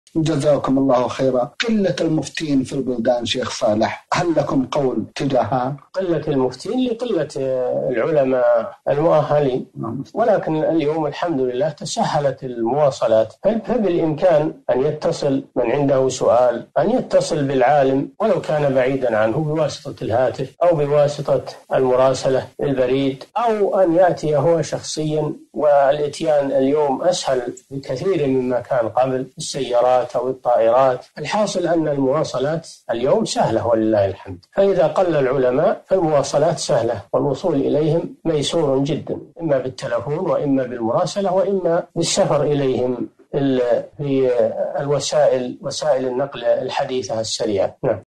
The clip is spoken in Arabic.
جزاكم الله خيرا. قلة المفتين في البلدان شيخ صالح، هل لكم قول تجاهها؟ قلة المفتين لقلة العلماء المؤهلين، ولكن اليوم الحمد لله تسهلت المواصلات، فبالإمكان أن يتصل من عنده سؤال أن يتصل بالعالم ولو كان بعيدا عنه بواسطة الهاتف أو بواسطة المراسلة البريد، أو أن يأتي هو شخصيا، والإتيان اليوم أسهل بكثير مما كان قبل، السيارات أو الطائرات. الحاصل أن المواصلات اليوم سهلة ولله الحمد، فإذا قل العلماء فالمواصلات سهلة والوصول إليهم ميسور جدا، إما بالتلفون وإما بالمراسلة وإما بالسفر إليهم في وسائل النقل الحديثة السريعة. نعم.